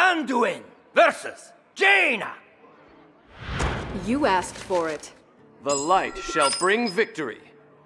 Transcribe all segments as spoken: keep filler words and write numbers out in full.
Anduin versus Jaina! You asked for it. The light shall bring victory.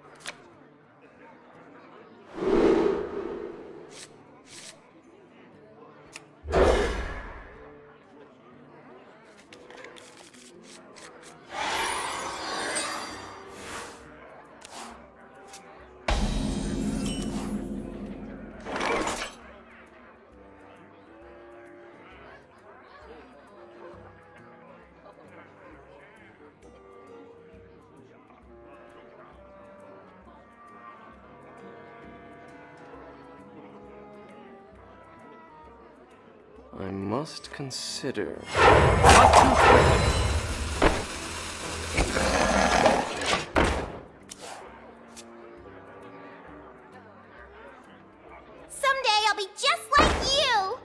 I must consider. Someday I'll be just like you!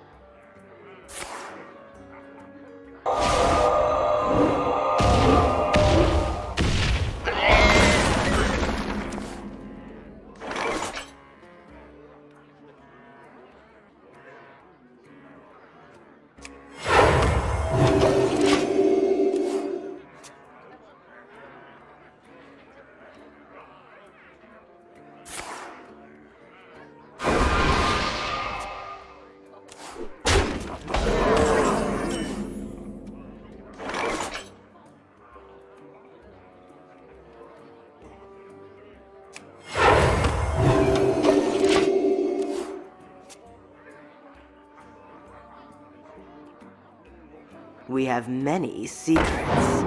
We have many secrets.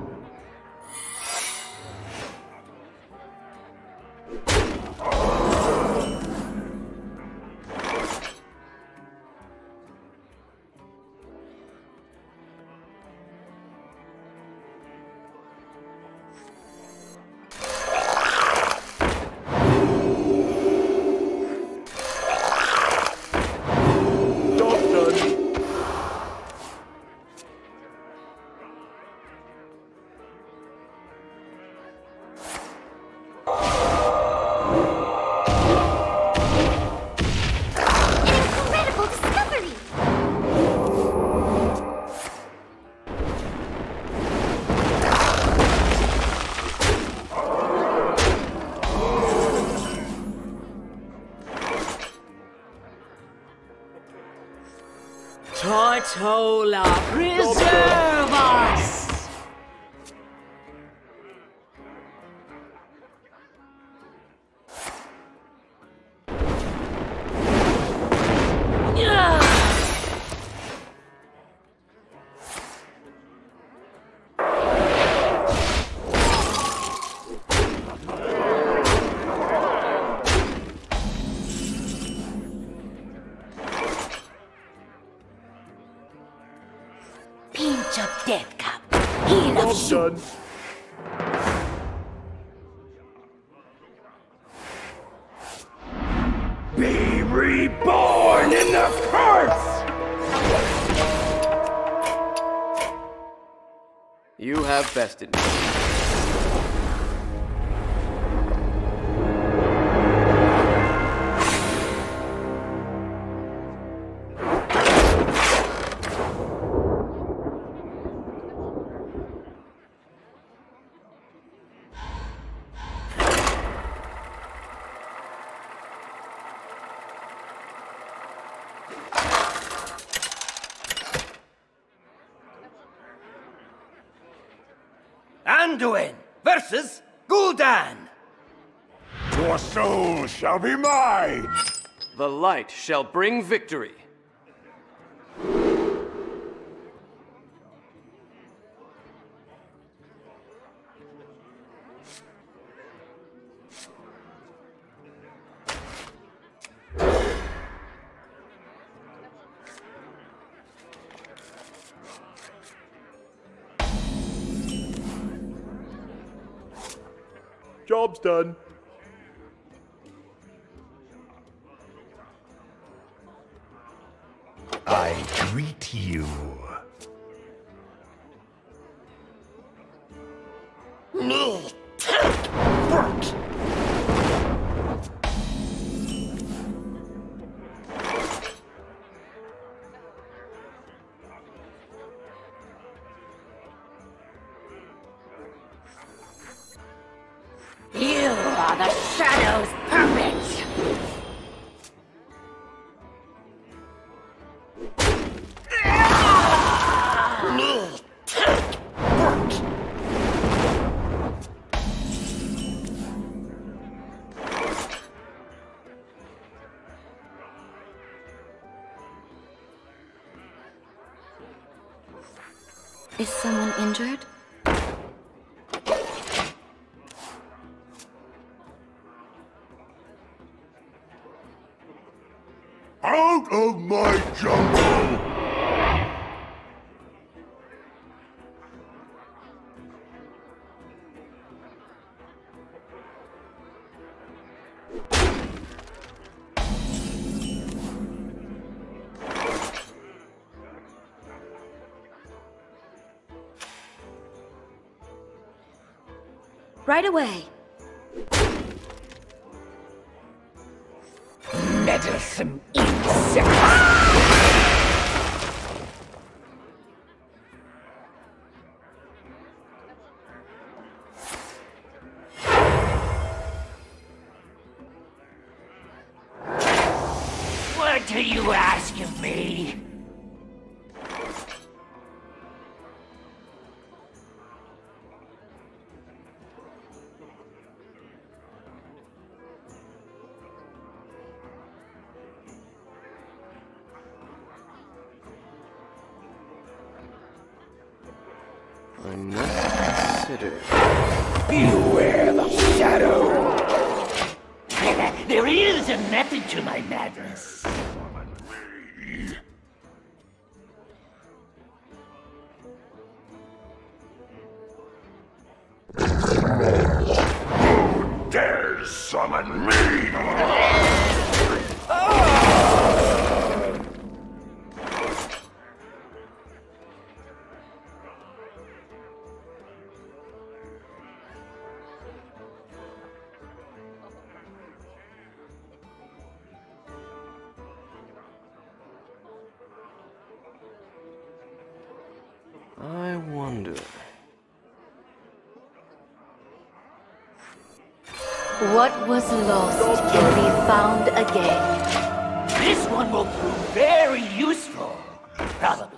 Tortola, preserve us! Pinch of death cup. Heal of soup. Be reborn in the curse! You have bested me. Anduin versus Gul'dan! Your soul shall be mine! The light shall bring victory. Job's done. I greet you. Me, take work! are the Shadow's puppets! Me, take work! Is someone injured? Out of my jungle! Right away. Meddlesome insect! What do you ask of me? I must consider. Beware the shadow! There is a method to my madness. Who dares summon me? I wonder. What was lost can be found again. This one will prove very useful. Probably.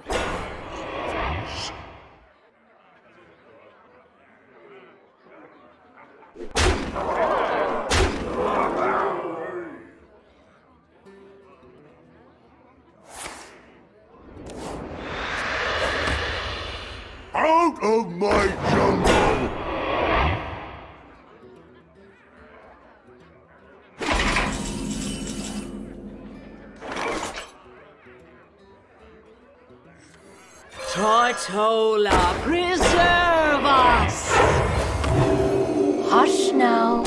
Out of my jungle! Tortola, preserve us! Hush now.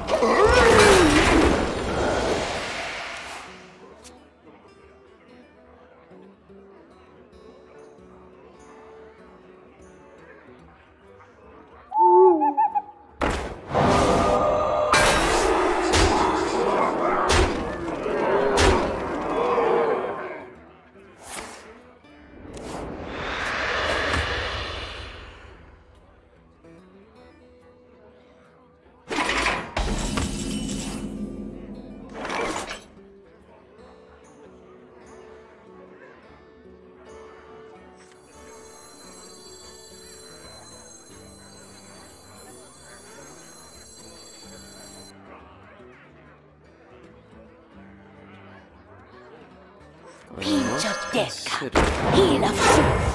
Pinch of death cup. Heal of soup.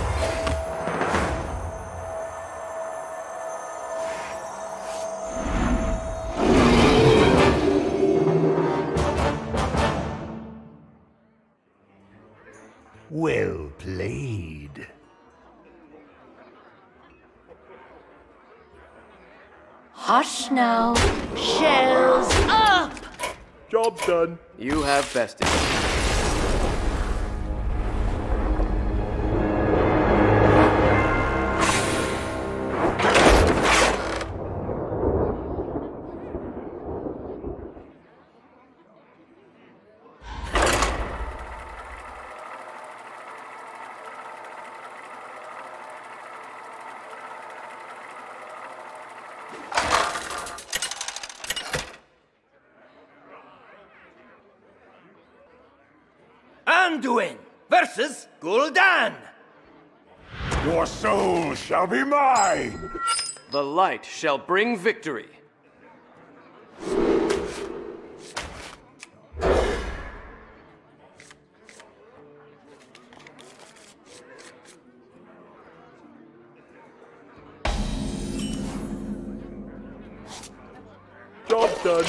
Well played. Hush now. Shells up! Job done. You have bested. Anduin versus Gul'dan. Your soul shall be mine! The light shall bring victory. Job done.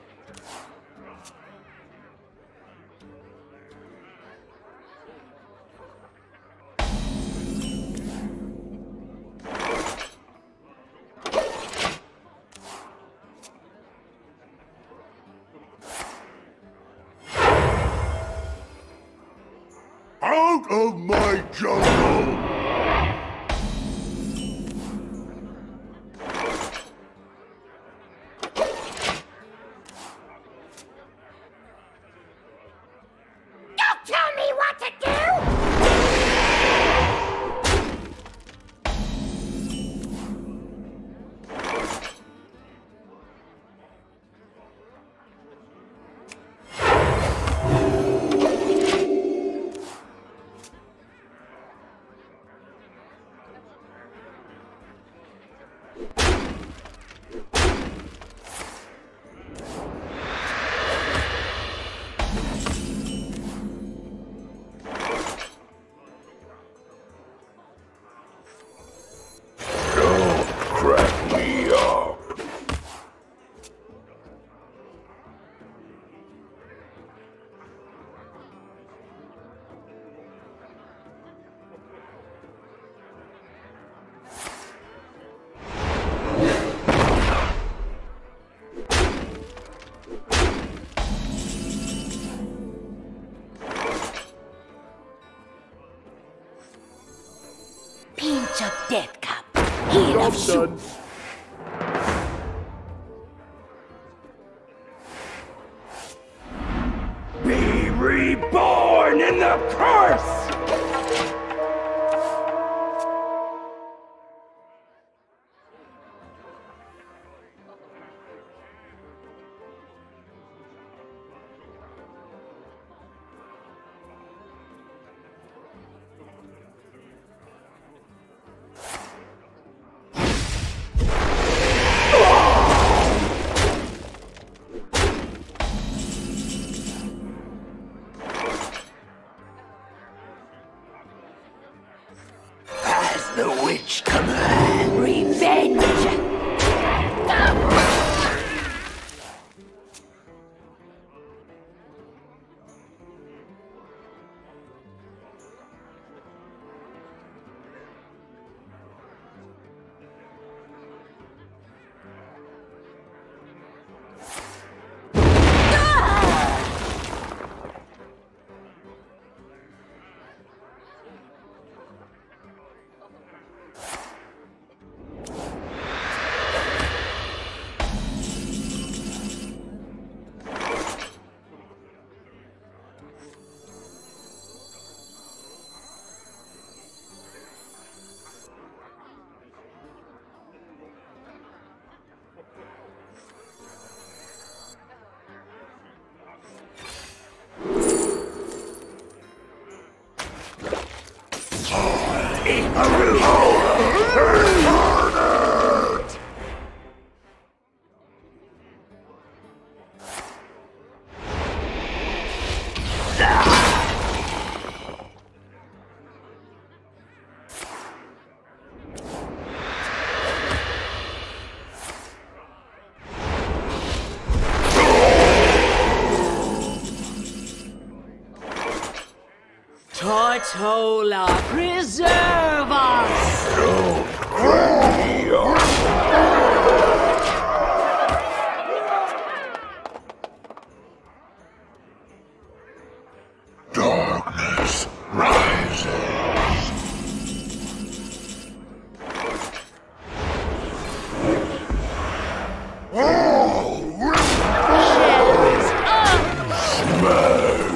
Out of my jungle! Don't tell me what to do! Crack me up! Pinch of death cup. Heel Job of soup. done. Be reborn in the curse! As the witch commands. Revenge. Tortola, preserve us! Don't crack me up! Darkness rises. Shells up! Smash!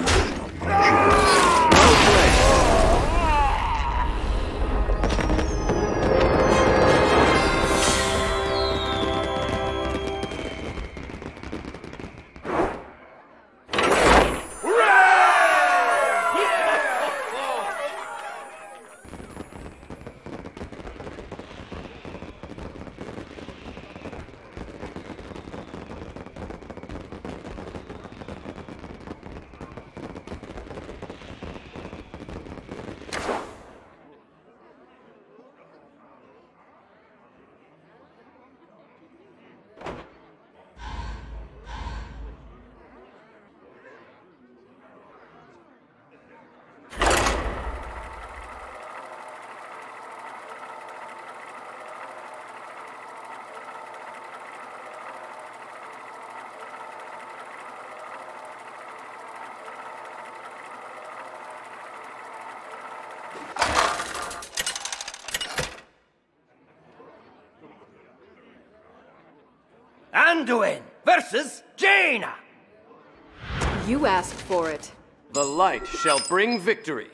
Anduin versus Jaina. You asked for it. The light shall bring victory.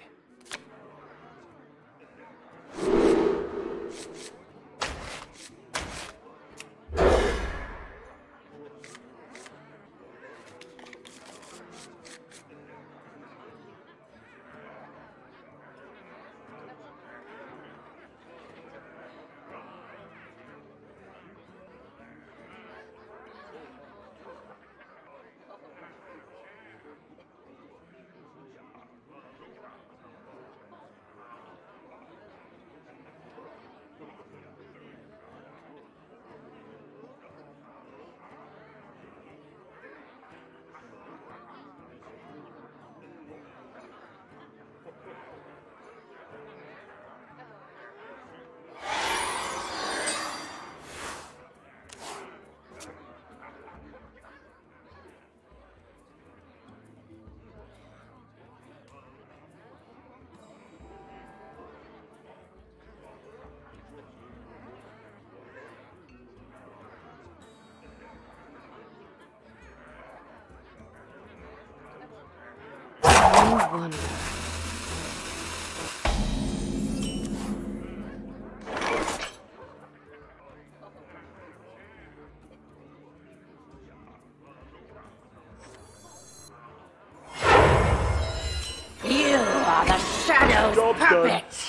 I wonder. You are the Shadow's puppets.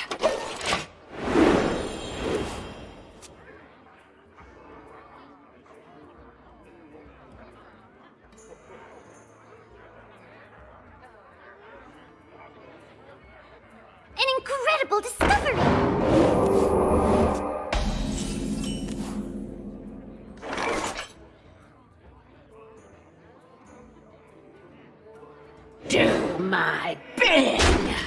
An incredible discovery! Do my bidding.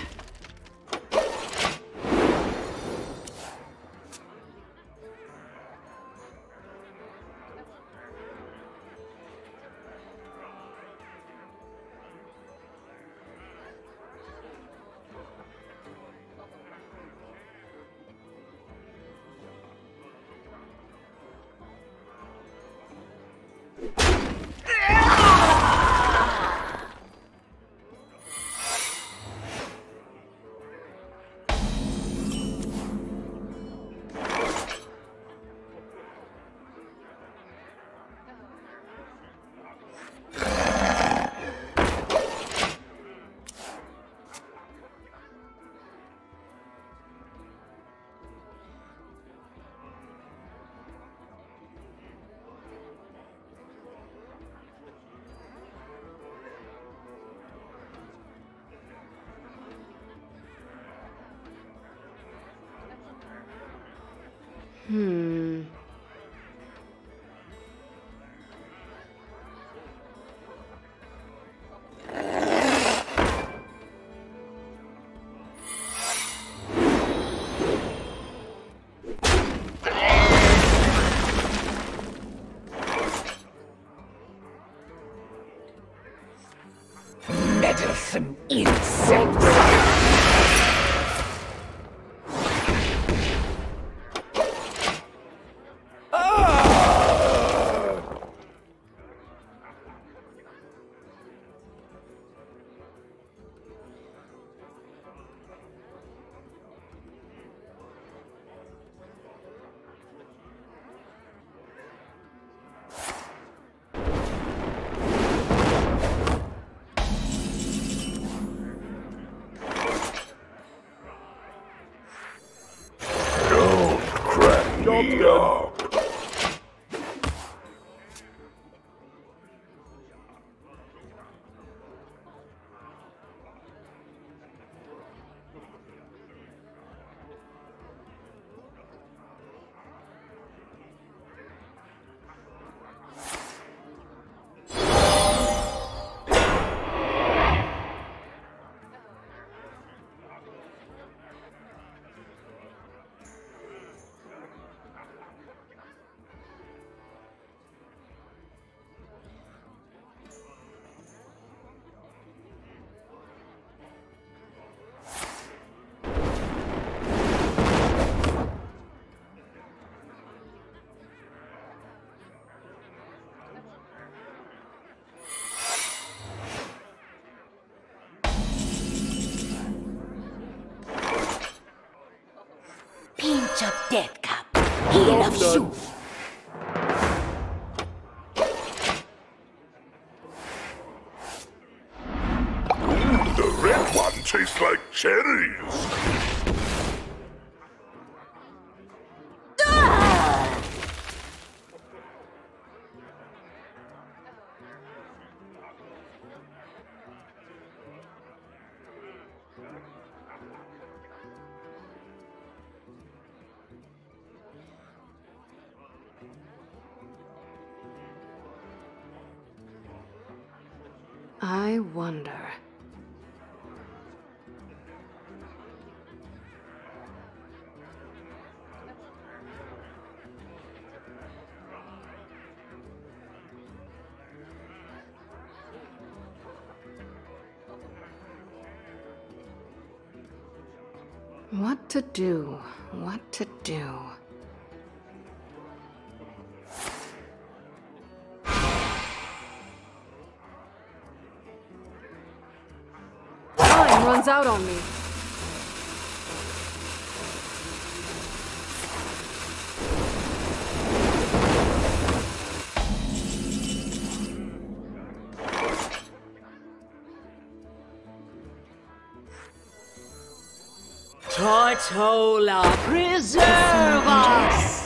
Hmm. Meddlesome insects. Me up. Pinch of death cup. Heel of shoe. The red one tastes like cherries. I wonder. What to do? What to do? Time runs out on me. Tortola, preserve us!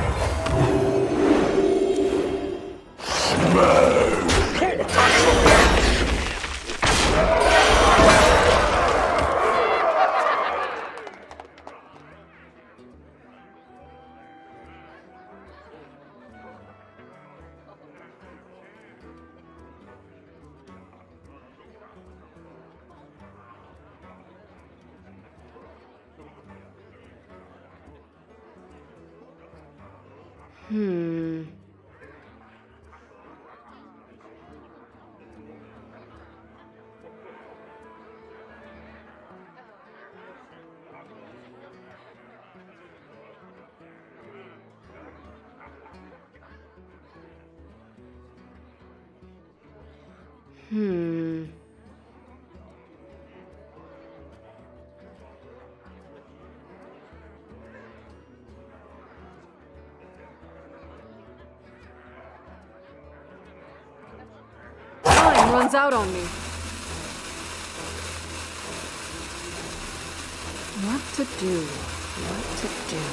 Hmm. Hmm. Time runs out on me. What to do? What to do?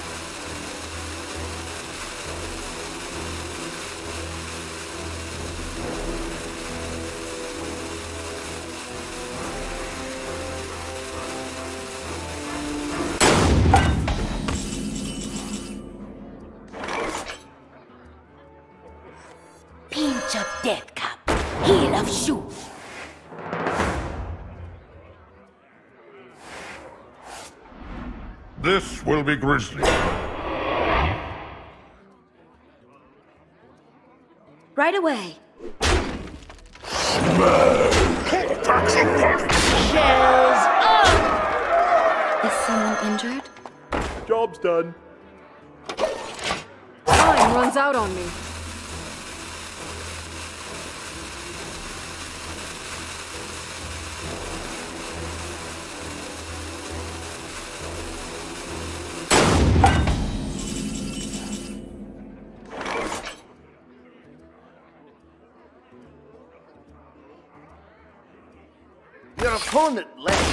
Pinch of death cup. Heel of shoe. This will be grisly. Right away. Shells up! Is someone injured? Job's done. Time runs out on me. Your opponent left.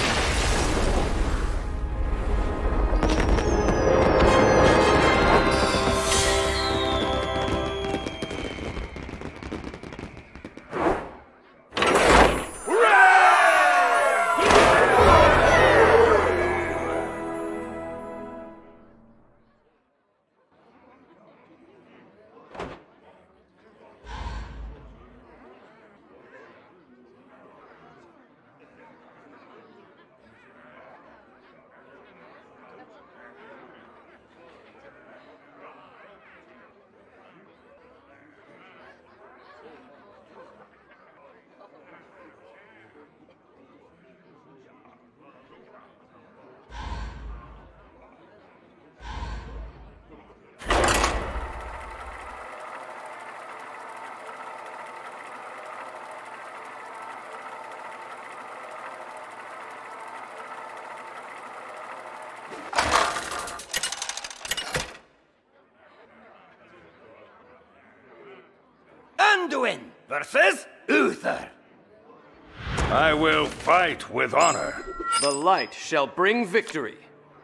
Alduin versus Uther. I will fight with honor. The light shall bring victory.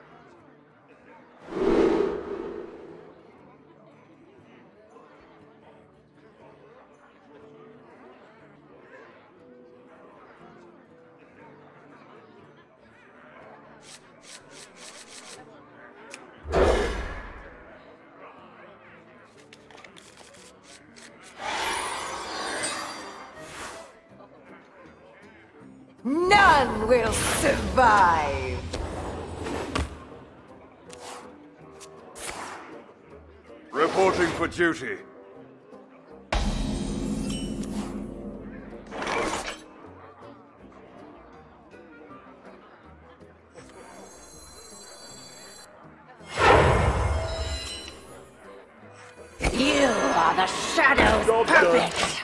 None will survive. Reporting for duty. You are the Shadow's puppet.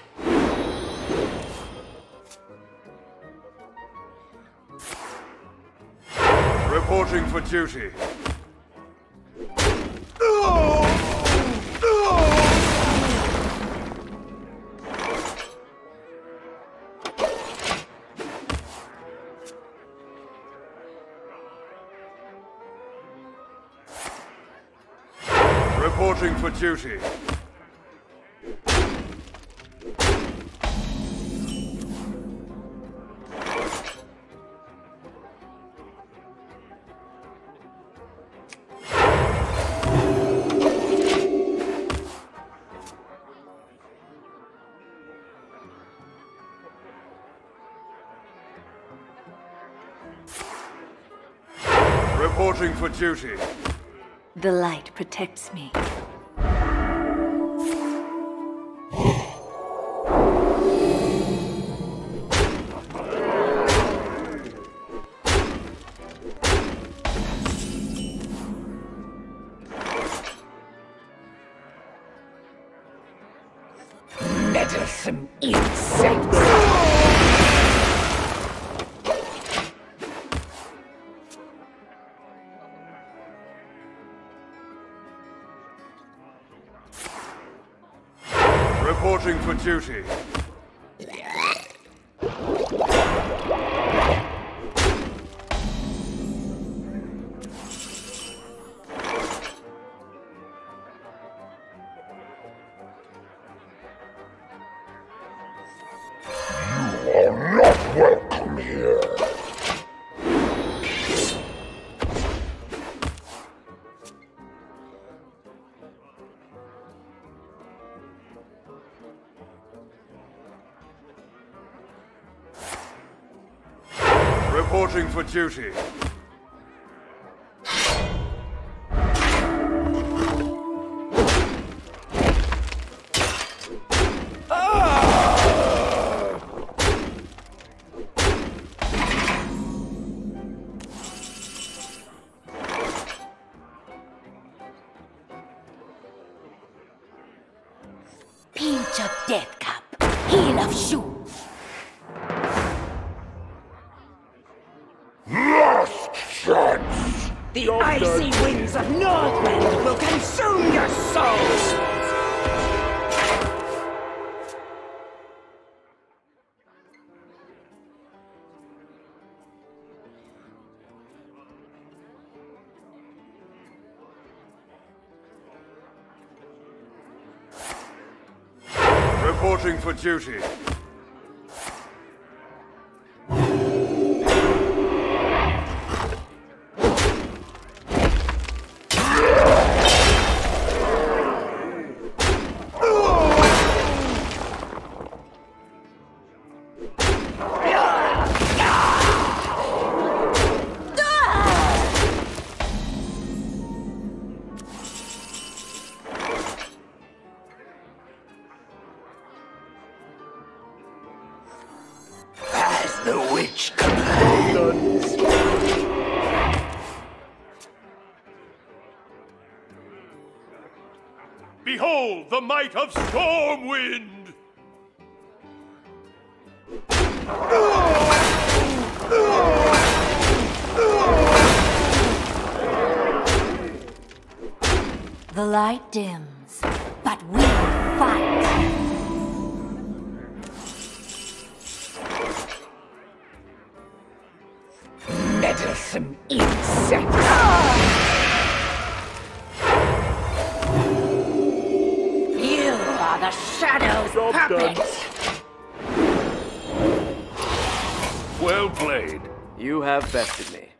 Reporting for duty. Reporting for duty. Reporting for duty. The light protects me. Meddlesome insects. Reporting for duty. You are not welcome here. Reporting for duty. Pinch of Death Cup. Heel of Shoe. Last chance! The icy winds of Northwind will consume your souls! Reporting for duty. The witch commands. Behold the might of Stormwind! The light dims, but we fight. insect! You are the Shadow's Job done. puppet! Well played. You have bested me.